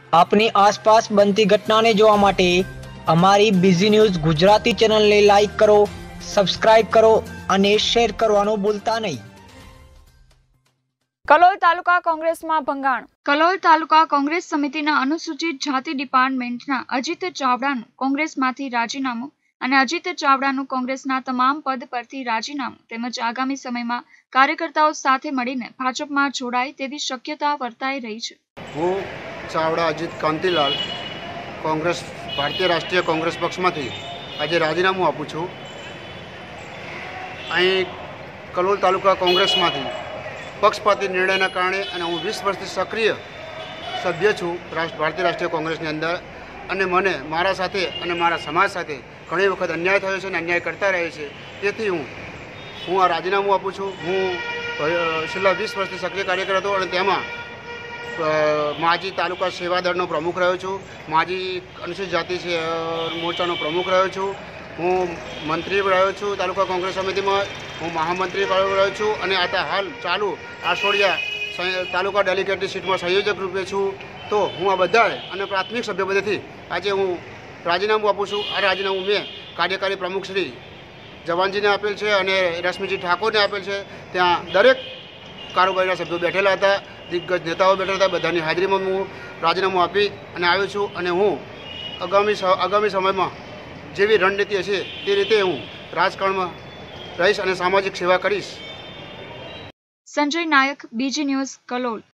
આપની આસપાસ બનતી ઘટનાને જોવા માટે અમારી બીઝી ન્યૂઝ ગુજરાતી ચેનલને લાઈક કરો, સબસ્ક્રાઇબ કરો અને શેર કરવાનું ભૂલતા નહીં। કલોલ તાલુકા કોંગ્રેસમાં ભંગાણ। કલોલ તાલુકા કોંગ્રેસ સમિતિના અનુસૂચિત જાતિ ડિપાર્ટમેન્ટના અજીત ચાવડાનું કોંગ્રેસમાંથી રાજીનામું અને અજીત ચાવડાનું કોંગ્રેસના તમામ પદ પરથી રાજીનામું તેમજ આગામી સમયમાં કાર્યકર્તાઓ સાથે મળીને ભાજપમાં જોડાય તેવી શક્યતા વર્તાઈ રહી છે। હું ચાવડા અજીત કાંતિલાલ કોંગ્રેસ ભારતીય રાષ્ટ્રીય કોંગ્રેસ પક્ષમાંથી આજે રાજીનામું આપું છું। અહીં કલોલ તાલુકા કોંગ્રેસમાંથી પક્ષપાતી નિર્ણયના કારણે અને હું 20 વર્ષથી સક્રિય સભ્ય છું ભારતીય રાષ્ટ્રીય કોંગ્રેસની અંદર, અને મને મારા સાથે અને મારા સમાજ સાથે ઘણી વખત અન્યાય થયો છે અને અન્યાય કરતા રહે છે। તેથી હું આ રાજીનામું આપું છું। હું છેલ્લા 20 વર્ષથી સક્રિય કાર્યકર હતો અને તેમાં માજી તાલુકા સેવા દળનો પ્રમુખ રહ્યો છું, માજી અનુસૂચિત જાતિ મોરચાનો પ્રમુખ રહ્યો છું, હું મંત્રી રહ્યો છું તાલુકા કોંગ્રેસ સમિતિમાં, હું મહામંત્રી રહ્યો છું અને હાલ ચાલુ આશોડિયા તાલુકા ડેલિગેટની સીટમાં સંયોજક રૂપે છું। તો હું આ બધા અને પ્રાથમિક સભ્ય પદેથી આજે હું રાજીનામું આપું છું। આ રાજીનામું મેં કાર્યકારી પ્રમુખ શ્રી જવાનજીને આપેલ છે અને રશ્મિજી ઠાકોરને આપેલ છે। ત્યાં દરેક કારોબારીના સભ્યો બેઠેલા હતા, દિગ્ગજ નેતાઓ બેઠેલા હતા, બધાની હાજરીમાં હું રાજીનામું આપી અને આવ્યો છું અને હું આગામી સમયમાં જેવી રણનીતિ હશે તે રીતે હું રાજકારણમાં રહીશ અને સામાજિક સેવા કરીશ। સંજય નાયક, બીજી ન્યૂઝ, કલોલ।